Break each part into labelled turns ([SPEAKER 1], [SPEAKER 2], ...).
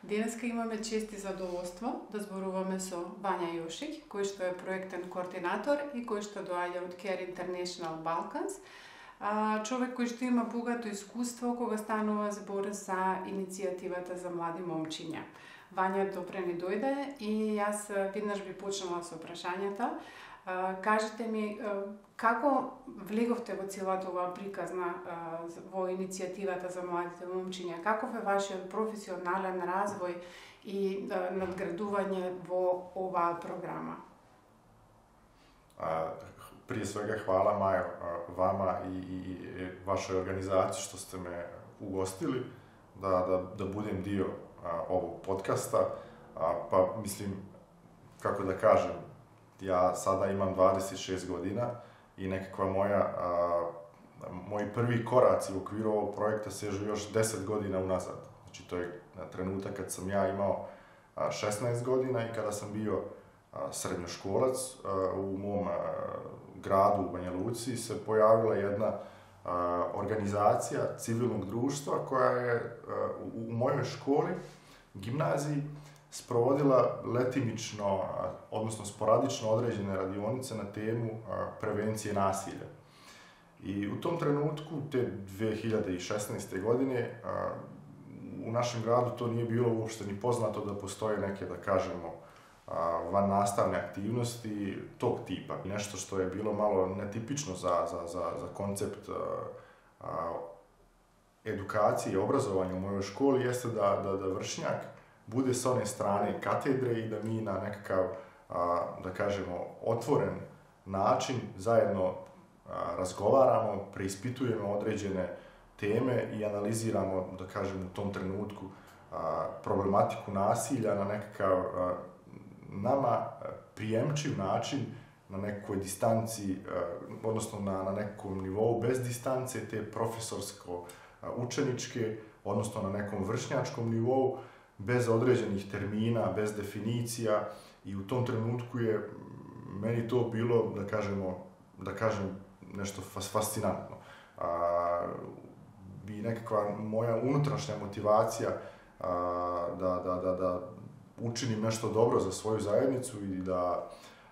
[SPEAKER 1] Денеска имаме чест и задоволство да зборуваме со Вања Јошиќ, кој што е проектен координатор и кој што доаѓа од Care International Balkans. Човек кој што има богато искуство кога станува збор за иницијативата за млади момчиња. Вања добре ни дојде и јас веднаш би почнала со прашањата. Кажете ми, како влеговте во целата оваа приказна во иницијативата за младите момчиња? Каков е вашиот професионален развој и надградување во оваа програма?
[SPEAKER 2] Prije svega hvala Majo vama i vašoj organizaciji što ste me ugostili da budem dio ovog podcasta. Pa mislim, kako da kažem, ja sada imam 26 godina i nekakva moji prvi koraci u okviru ovog projekta sežu još 10 godina unazad. Znači to je trenutak kad sam ja imao 16 godina i kada sam bio srednjoškolac. U mom gradu u Banja Luci se pojavila jedna organizacija civilnog društva koja je u mojoj školi, gimnaziji, sprovodila letimično, odnosno sporadično određene radionice na temu prevencije nasilja. I u tom trenutku, te 2016. godine, u našem gradu to nije bilo uopšte ni poznato da postoje neke, da kažemo, van nastavne aktivnosti tog tipa. Nešto što je bilo malo netipično za koncept edukacije i obrazovanja u mojoj školi jeste da vršnjak bude s one strane katedre i da mi na nekakav, da kažemo, otvoren način zajedno razgovaramo, preispitujemo određene teme i analiziramo, da kažem, u tom trenutku problematiku nasilja na nekakav nama prijemčiv način, na nekoj distanci, odnosno na nekom nivou bez distance, te profesorsko-učeničke, odnosno na nekom vršnjačkom nivou, bez određenih termina, bez definicija, i u tom trenutku je meni to bilo, da kažem, nešto fascinantno. I nekakva moja unutrašnja motivacija da učinim nešto dobro za svoju zajednicu i da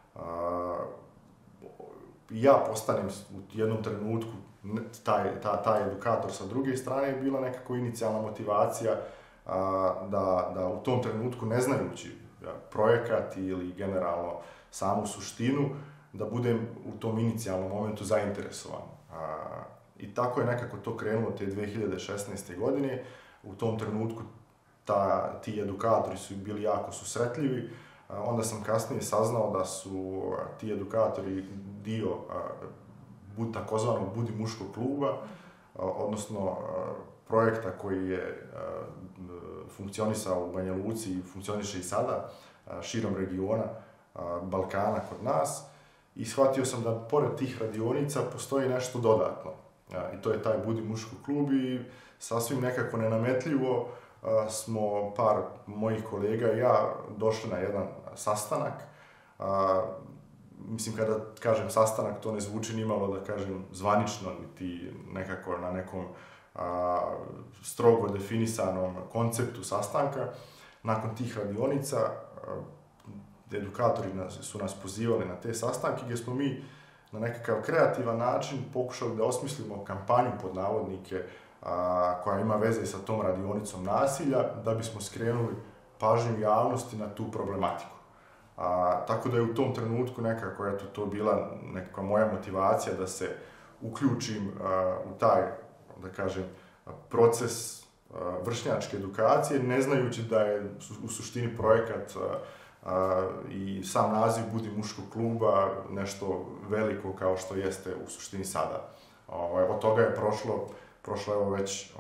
[SPEAKER 2] ja postanem u jednom trenutku taj edukator sa druge strane je bila nekako inicijalna motivacija da u tom trenutku, ne znajući projekat ili generalno samu suštinu, da budem u tom inicijalnom momentu zainteresovan. I tako je nekako to krenulo te 2016. godine. U tom trenutku ti edukatori su bili jako susretljivi. Onda sam kasnije saznao da su ti edukatori dio takozvanog Budi muškog kluba, odnosno projekta koji je funkcionisao u Banja Luci i funkcioniše i sada širom regiona Balkana kod nas. I shvatio sam da pored tih radionica postoji nešto dodatno. I to je taj Budi muškog klub i sasvim nekako nenametljivo smo par mojih kolega i ja došli na jedan sastanak. Mislim, kada kažem sastanak, to ne zvuči nimalo, da kažem, zvanično, niti nekako na nekom strogo definisanom konceptu sastanka. Nakon tih radionica, edukatori su nas pozivali na te sastanke gdje smo mi na nekakav kreativan način pokušali da osmislimo kampanju pod navodnike koja ima veze sa tom radionicom nasilja, da bismo skrenuli pažnju javnosti na tu problematiku. Tako da je u tom trenutku nekako to bila nekakva moja motivacija da se uključim u taj, da kažem, proces vršnjačke edukacije, ne znajući da je u suštini projekat i sam naziv Budi muškog kluba nešto veliko kao što jeste u suštini sada. Od toga je prošlo evo već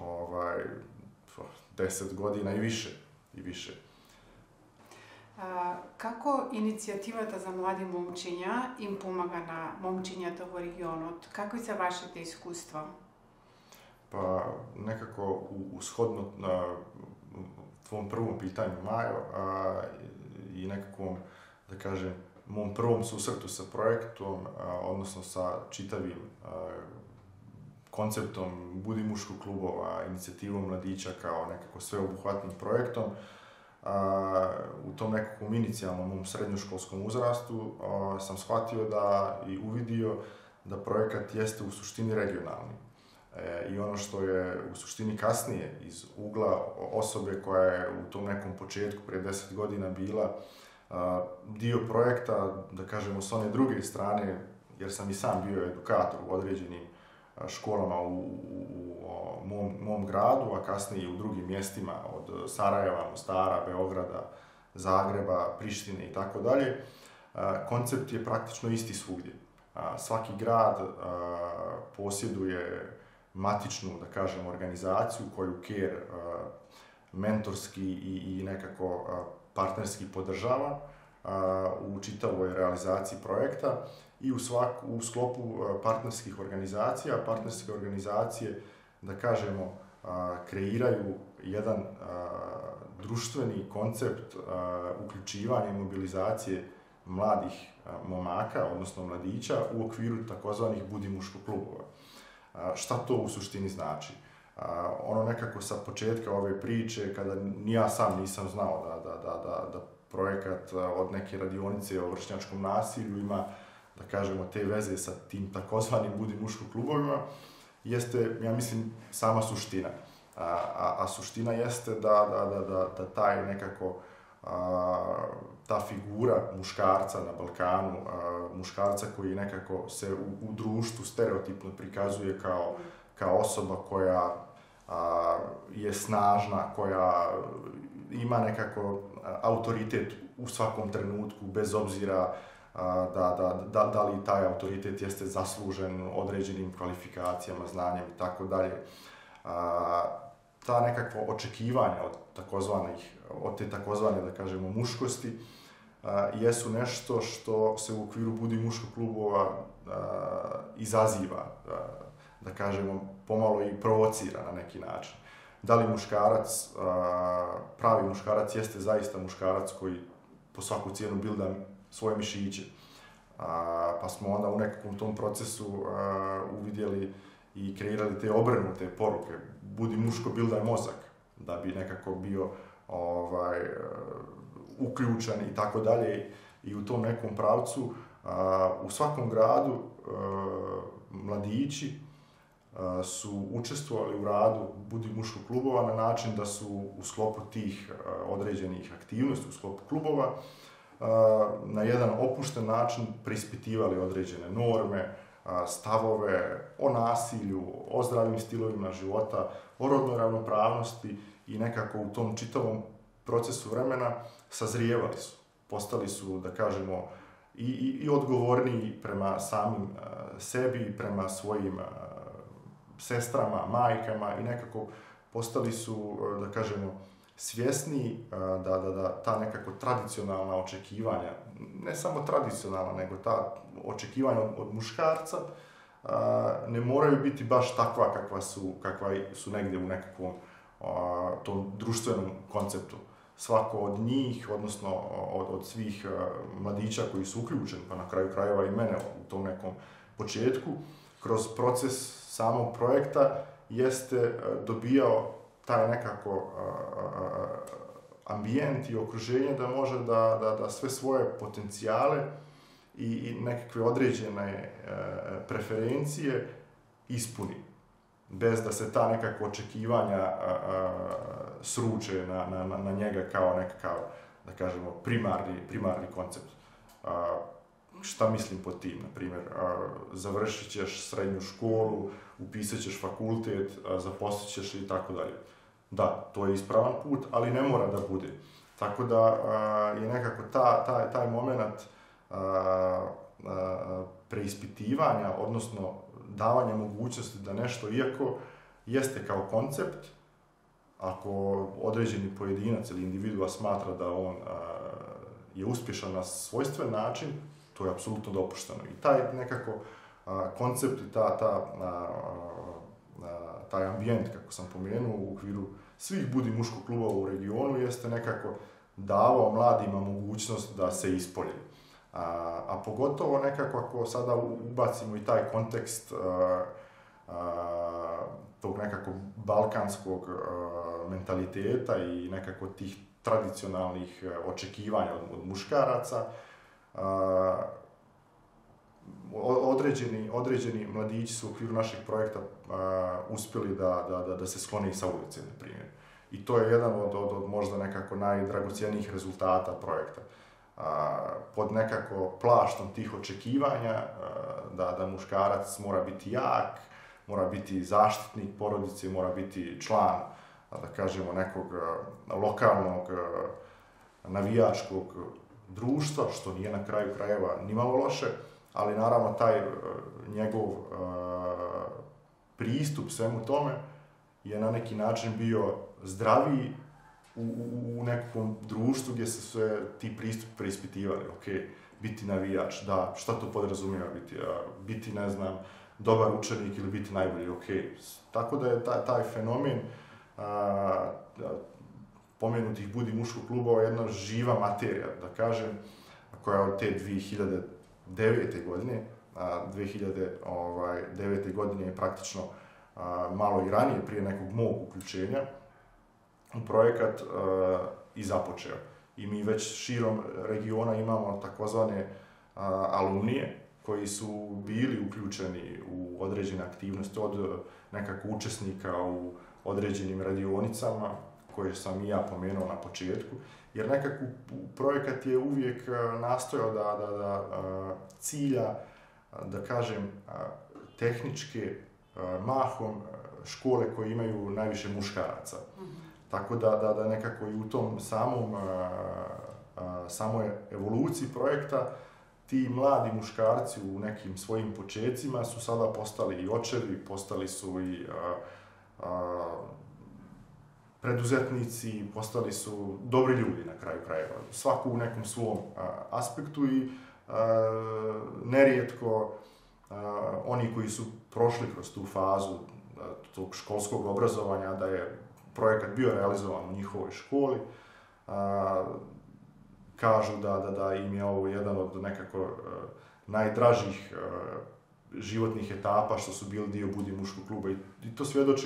[SPEAKER 2] 10 godina i više.
[SPEAKER 1] Како иницијативата за млади момчиња им помага на момчињата во регионот? Какви се вашите искуства?
[SPEAKER 2] Pa nekako ushodno na tvom prvom pitanju, Majo, i nekakvom, da kažem, mom prvom susretu sa projektom, odnosno sa čitavim konceptom Budi muškog klubova, inicijativom mladića kao nekako sveobuhvatnim projektom, u tom nekakvom inicijalnom mom srednjoškolskom uzrastu sam shvatio i uvidio da projekat jeste u suštini regionalni. I ono što je u suštini kasnije iz ugla osobe koja je u tom nekom početku prije 10 godina bila dio projekta, da kažemo s one druge strane, jer sam i sam bio edukator u određenim školama u mom gradu, a kasnije i u drugim mjestima od Sarajeva, Mostara, Beograda, Zagreba, Prištine i tako dalje. Koncept je praktično isti svugdje. Svaki grad posjeduje matičnu, da kažem, organizaciju koju CARE mentorski i nekako partnerski podržava u čitavoj realizaciji projekta i u sklopu partnerskih organizacija. Partnerske organizacije, da kažemo, kreiraju jedan društveni koncept uključivanja i mobilizacije mladih momaka, odnosno mladića, u okviru takozvanih Budi muško klubova. Šta to u suštini znači? Ono nekako sa početka ove priče, kada ni ja sam nisam znao da projekat od neke radionice o vršnjačkom nasilju ima, da kažemo, te veze sa tim takozvanim Budi muško klubovima, jeste, ja mislim, sama suština. A suština jeste da taj nekako ta figura muškarca na Balkanu, muškarca koji nekako se u društvu stereotipno prikazuje kao osoba koja je snažna, koja ima nekako autoritet u svakom trenutku, bez obzira da li taj autoritet jeste zaslužen određenim kvalifikacijama, znanjem i tako dalje. Ta nekakva očekivanja od te takozvane, da kažemo, muškosti jesu nešto što se u okviru Budi muško klubova izaziva, da kažemo, pomalo i provocira na neki način. Da li muškarac, pravi muškarac jeste zaista muškarac koji po svaku cijenu bilda svoje mišiće. Pa smo onda u nekakvom tom procesu uvidjeli i kreirali te obrnute poruke. Budi muško, bildaj mozak, da bi nekako bio uključen i tako dalje. I u tom nekom pravcu u svakom gradu mladići su učestvovali u radu Budi muško klubova na način da su u sklopu tih određenih aktivnosti, u sklopu klubova, na jedan opušten način preispitivali određene norme, stavove o nasilju, o zdravim stilovima života, o rodnoj ravnopravnosti i nekako u tom čitavom procesu vremena sazrijevali su. Postali su, da kažemo, i odgovorniji prema samim sebi, prema svojim sestrama, majkama i nekako postali su, da kažemo, svjesni da ta nekako tradicionalna očekivanja, ne samo tradicionalna, nego ta očekivanja od muškarca ne moraju biti baš takva kakva su negdje u nekakvom tom društvenom konceptu. Svako od njih, odnosno od svih mladića koji su uključeni, pa na kraju krajeva i mene u tom nekom početku, kroz proces samog projekta jeste dobijao taj nekako ambijent i okruženje da može da sve svoje potencijale i nekakve određene preferencije ispuni, bez da se ta nekakva očekivanja sruče na njega kao nekakav, da kažemo, primarni koncept. Šta mislim pod tim? Na primjer, završit ćeš srednju školu, upisat ćeš fakultet, zaposlit ćeš i tako dalje. Da, to je ispravan put, ali ne mora da bude. Tako da je nekako taj moment preispitivanja, odnosno davanja mogućnosti da nešto, iako jeste kao koncept, ako određeni pojedinac ili individua smatra da on je uspješan na svojstven način, to je apsolutno dopušteno. I taj nekako koncept i taj ambijent, kako sam pomenuo, u okviru svih Budi muško klubova u regionu jeste nekako davao mladima mogućnost da se ispolje. A pogotovo nekako ako sada ubacimo i taj kontekst tog nekako balkanskog mentaliteta i nekako tih tradicionalnih očekivanja od muškaraca. Određeni mladići su u okviru našeg projekta uspjeli da se sklone sa ulice, na primjer. I to je jedan od možda nekako najdragocjenijih rezultata projekta. Pod nekako plaštom tih očekivanja da muškarac mora biti jak, mora biti zaštitnik porodice, mora biti član, da kažemo, nekog lokalnog navijačkog društva, što nije na kraju krajeva nimalo loše, ali naravno taj njegov pristup svemu tome je na neki način bio zdraviji u nekom društvu gdje se sve ti pristupi preispitivali. Ok, biti navijač, da, šta to podrazumijeva biti, ne znam, dobar učenik ili biti najbolji, ok. Tako da je taj fenomen pomenutih Budi muškog klubova jedna živa materija, da kažem, koja od te 2009. godine, 2009. godine je praktično malo i ranije, prije nekog mog uključenja, u projekat i započeo. I mi već širom regiona imamo takozvane alumnije koji su bili uključeni u određene aktivnosti od nekako učesnika u određenim radionicama, koje sam i ja pomenuo na početku, jer nekako projekat je uvijek nastojao da cilja, da kažem, tehničke mahom škole koje imaju najviše muškaraca. Tako da nekako i u tom samoj evoluciji projekta ti mladi muškarci u nekim svojim počecima su sada postali i očevi, postali su i preduzetnici, postali su dobri ljudi na kraju krajeva. Svako u nekom svom aspektu i nerijetko oni koji su prošli kroz tu fazu tog školskog obrazovanja, da je projekat bio realizovan u njihovoj školi, kažu da im je ovo jedan od nekako najdražih životnih etapa što su bili dio Budi muškog kluba i to svjedoče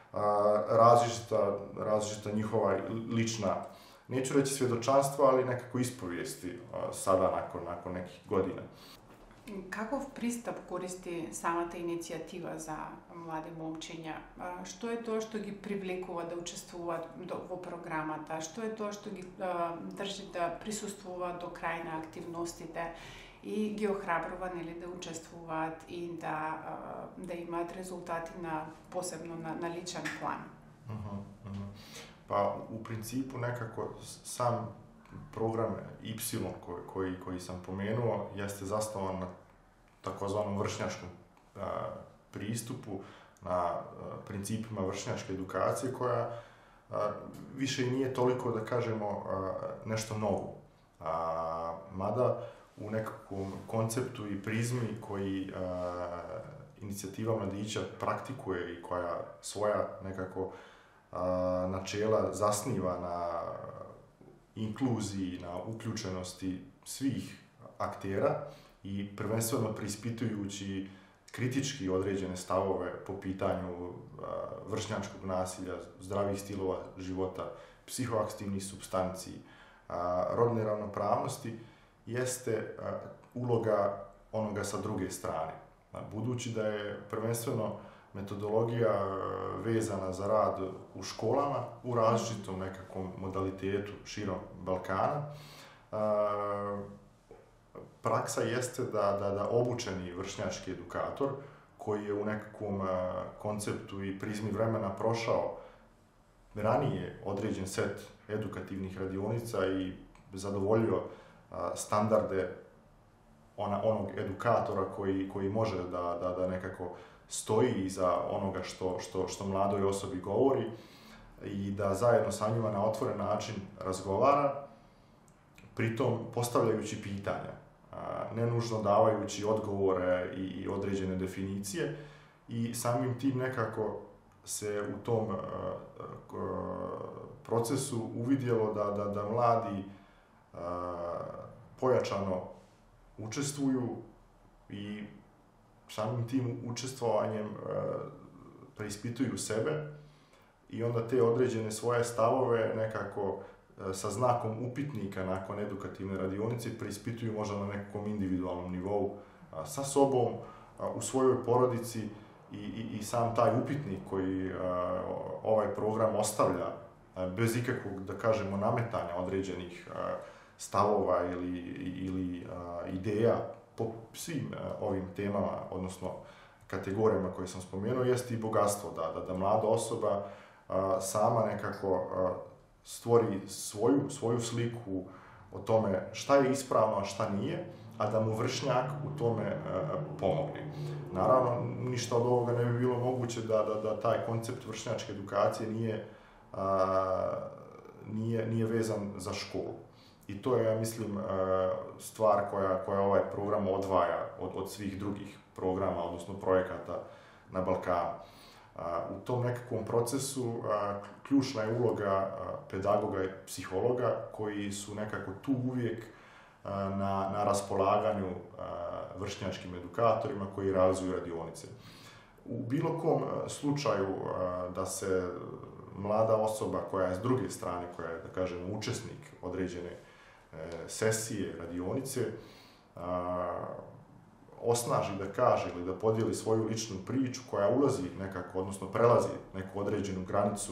[SPEAKER 2] različita njihova lična, neću reći svjedočanstva, ali nekako ispovijesti sada nakon nekih godina.
[SPEAKER 1] Kakav pristup koristi sama ta inicijativa za mlade momčinja? Što je to što gi privlikува da učestvува v програмата? Što je to što gi drži da присуствува до крај на активностите и ги охрабрува да учествуваат и да имаат резултати посебно на личен план?
[SPEAKER 2] Pa u principu nekako sam program Y koji sam pomenuo jeste zasnovan na takozvanom vršnjačkom pristupu, na principima vršnjačke edukacije koja više i nije toliko, da kažemo, nešto novo. Mada u nekakvom konceptu i prizmi koji inicijativa mladića praktikuje i koja svoja nekako načela zasniva na inkluziji, na uključenosti svih aktera i prvenstveno preispitujući kritički određene stavove po pitanju vršnjačkog nasilja, zdravih stilova života, psihoaktivnih supstanci, rodne ravnopravnosti, jeste uloga onoga sa druge strane. Budući da je prvenstveno metodologija vezana za rad u školama u različitom nekakvom modalitetu širom Balkana, praksa jeste da obučeni vršnjački edukator koji je u nekakvom konceptu i prizmi vremena prošao ranije određen set edukativnih radionica i zadovoljio standarde onog edukatora koji može da nekako stoji iza onoga što mladoj osobi govori i da zajedno sa njima na otvoren način razgovara, pritom postavljajući pitanja, ne nužno davajući odgovore i određene definicije i samim tim nekako se u tom procesu uvidjelo da mladi pojačano učestvuju i samim tim učestvovanjem preispituju sebe i onda te određene svoje stavove nekako sa znakom upitnika nakon edukativne radionice preispituju možda na nekom individualnom nivou sa sobom, u svojoj porodici i sam taj upitnik koji ovaj program ostavlja bez ikakvog, da kažemo, nametanja određenih stavova ili ideja po svim ovim temama, odnosno kategorijama koje sam spomenuo, jeste i bogatstvo, da mlada osoba sama nekako stvori svoju sliku o tome šta je ispravno, a šta nije, a da mu vršnjak u tome pomogne. Naravno, ništa od ovoga ne bi bilo moguće da taj koncept vršnjačke edukacije nije vezan za školu. I to je, ja mislim, stvar koja ovaj program odvaja od svih drugih programa, odnosno projekata na Balkanu. U tom nekakvom procesu ključna je uloga pedagoga i psihologa koji su nekako tu uvijek na raspolaganju vršnjačkim edukatorima koji realizuju radionice. U bilo kom slučaju da se mlada osoba koja je s druge strane, koja je, da kažem, učesnik određene sesije, radionice, osnaži da kaže ili da podijeli svoju ličnu priču koja ulazi nekako, odnosno prelazi neku određenu granicu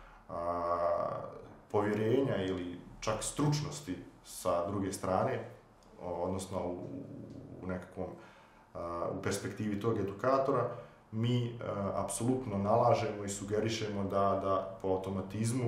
[SPEAKER 2] povjerenja ili čak stručnosti sa druge strane, odnosno u nekakvom u perspektivi tog edukatora, mi apsolutno nalažemo i sugerišemo da po automatizmu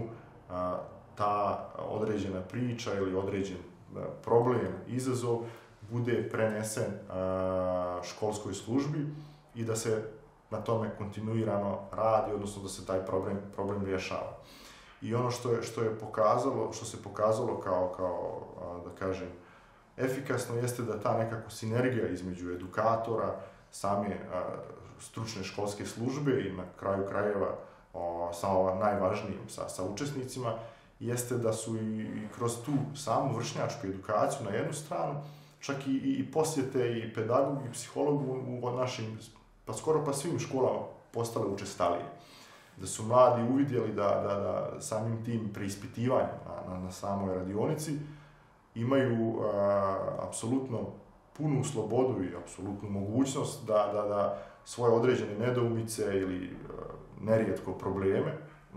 [SPEAKER 2] ta određena priča ili određen problem, izazov bude prenesen školskoj službi i da se na tome kontinuirano radi, odnosno da se taj problem rješava. I ono što se pokazalo kao da kažem, efikasno jeste da ta nekako sinergija između edukatora, same stručne školske službe i na kraju krajeva sa najvažnijim, sa učesnicima, jeste da su i kroz tu samu vršnjačku edukaciju na jednu stranu, čak i posjete i pedagogu i psihologu u našim, pa skoro pa svim školama postale učestalije. Da su mladi uvidjeli da samim tim preispitivanjem na samoj radionici imaju apsolutno punu slobodu i apsolutnu mogućnost da svoje određene nedoumice ili nerijetko probleme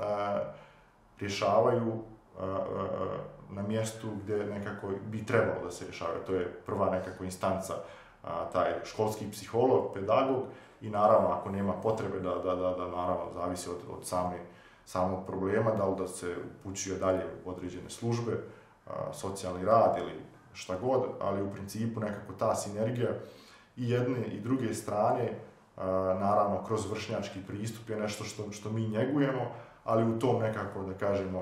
[SPEAKER 2] rješavaju na mjestu gdje nekako bi trebalo da se rješavaju. To je prva nekako instanca, taj školski psiholog, pedagog i naravno ako nema potrebe da naravno zavisi od samog problema, da se upućuje dalje u određene službe, socijalni rad ili šta god, ali u principu nekako ta sinergija i jedne i druge strane, naravno kroz vršnjački pristup je nešto što mi njegujemo, ali u tom nekako, da kažemo,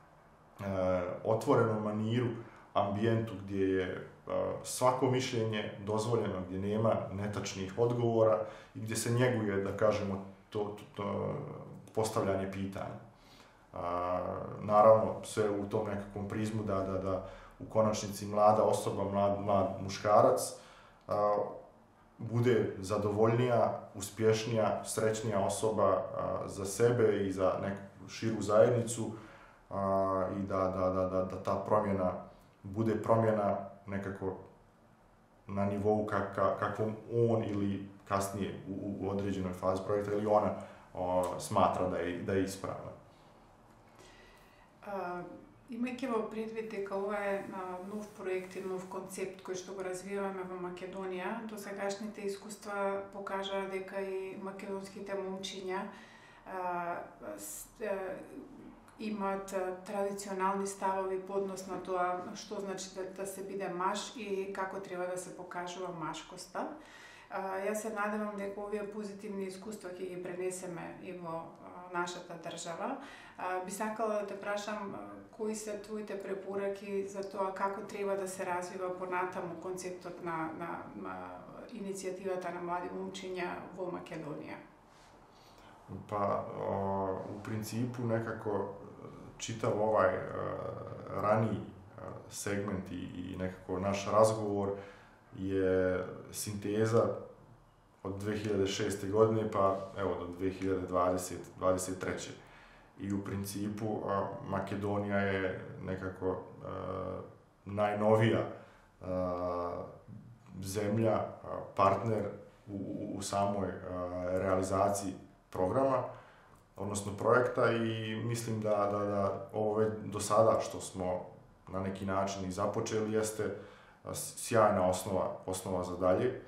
[SPEAKER 2] otvorenom maniru, ambijentu gdje je svako mišljenje dozvoljeno, gdje nema netačnih odgovora i gdje se njeguje, da kažemo, to postavljanje pitanja. Naravno, sve u tom nekakvom prizmu da u konačnici mlada osoba, mlad muškarac bude zadovoljnija, uspješnija, srećnija osoba za sebe i za neku širu zajednicu i da ta promjena bude promjena nekako na nivou kakvom on ili kasnije u određenoj fazi projekta ili ona smatra da je ispravna.
[SPEAKER 1] Имайки во предвид дека ова е нов проект и нов концепт кој што го развиваме во Македонија, досегашните искуства покажаа дека и македонските момчиња имаат традиционални ставови по однос на тоа што значи да се биде маж и како треба да се покажува машкоста. Јас се надевам дека овие позитивни искуства ќе ги пренесеме и во нашата држава. Би сакала да те прашам кои се твоите препораки за тоа како треба да се развива понатаму концептот на иницијативата на млади момчиња во Македонија?
[SPEAKER 2] Pa u principu nekako čitav ovaj raniji segment i nekako naš razgovor je sinteza od 2006. godine pa evo do 2023. i u principu Makedonija je nekako najnovija zemlja, partner u samoj realizaciji programa, odnosno projekta, i mislim da ovo već do sada što smo na neki način i započeli jeste sjajna osnova za dalje.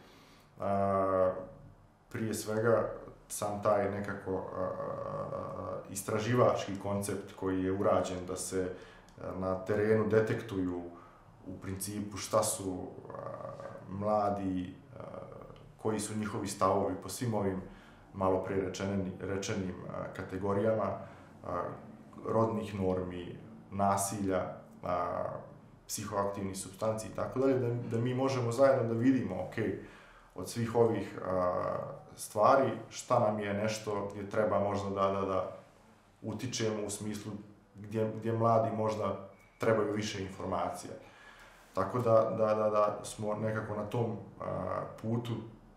[SPEAKER 2] Prije svega sam taj nekako istraživački koncept koji je urađen da se na terenu detektuju u principu šta su mladi, koji su njihovi stavovi po svim ovim malo prije rečenim kategorijama, rodnih normi, nasilja, psihoaktivnih supstanci i tako dalje, da mi možemo zajedno da vidimo, od svih ovih stvari, šta nam je nešto gdje treba možda da utičemo u smislu gdje mladi možda trebaju više informacija. Tako da smo nekako na tom putu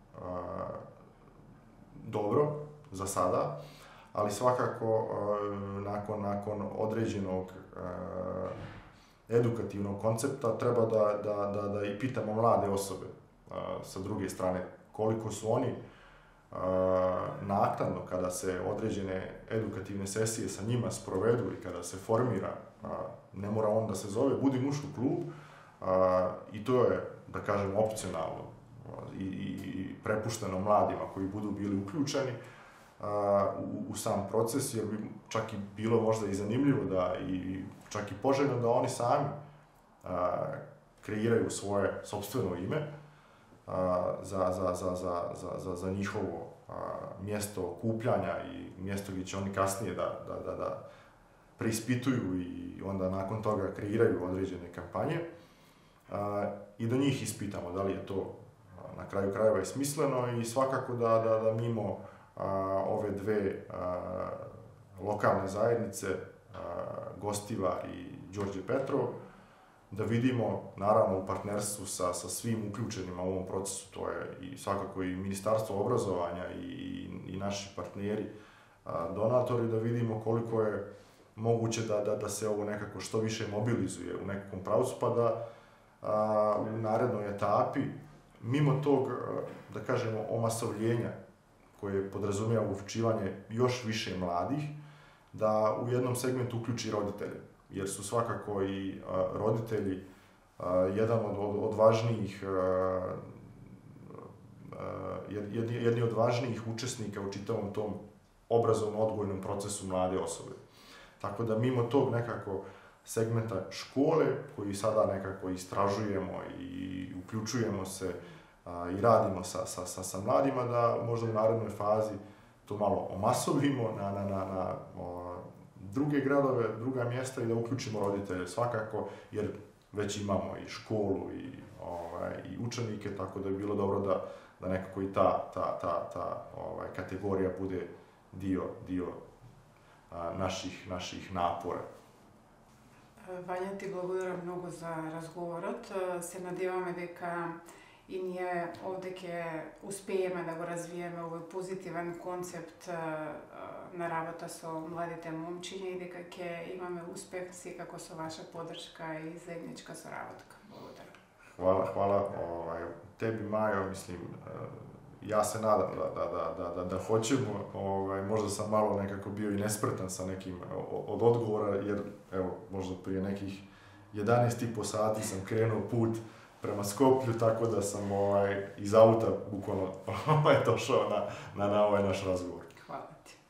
[SPEAKER 2] dobro za sada, ali svakako nakon određenog edukativnog koncepta treba da i pitamo mlade osobe sa druge strane koliko su oni naknadno kada se određene edukativne sesije sa njima sprovedu i kada se formira, ne mora on da se zove Budi muško klub, i to je, da kažem, opcionalno i prepušteno mladima koji budu bili uključeni u sam proces, jer bi čak i bilo možda i zanimljivo da i čak i poželjno da oni sami kreiraju svoje sopstveno ime za njihovo mjesto okupljanja i mjesto gdje će oni kasnije da preispituju i onda nakon toga kreiraju određene kampanje, i da njih ispitamo da li je to na kraju krajeva i smisleno, i svakako da mimo ove dve lokalne zajednice, Gostivar i Đorđe Petrov, da vidimo, naravno u partnerstvu sa svim uključenima u ovom procesu, to je i svakako i Ministarstvo obrazovanja i naši partneri, donatori, da vidimo koliko je moguće da se ovo nekako što više mobilizuje u nekakvom pravcu, pa da u narednoj etapi, mimo tog, da kažemo, omasovljenja koje podrazumijeva uključivanje još više mladih, da u jednom segmentu uključi roditelje, jer su svakako i roditelji jedan od važnijih, jedni od važnijih učesnika u čitavom tom obrazovno-odgojnom procesu mlade osobe. Tako da mimo tog nekako segmenta škole, koji sada nekako istražujemo i uključujemo se i radimo sa mladima, da možda u narednoj fazi to malo omasovimo na druge gradove, druga mjesta i da uključimo roditelje svakako, jer već imamo i školu i učenike, tako da je bilo dobro da nekako i ta kategorija bude dio naših napora.
[SPEAKER 1] Vanja, ti благодаря много за разговорот. Се надеваме дека и ние овде ќе успееме да го развиеме овој позитивен концепт на работа со младите момчиња и дека ќе имаме успех секако со ваша поддршка и заедничка соработка. Благодаря.
[SPEAKER 2] Hvala tebi, Majo, mislim, ja se nadam da hoćemo, možda sam malo nekako bio i nespretan sa nekim od odgovora, jer evo, možda prije nekih 11,5 sati sam krenuo put prema Skoplju, tako da sam iz auta bukvalno došao na ovaj naš razgovor.
[SPEAKER 1] Hvala ti.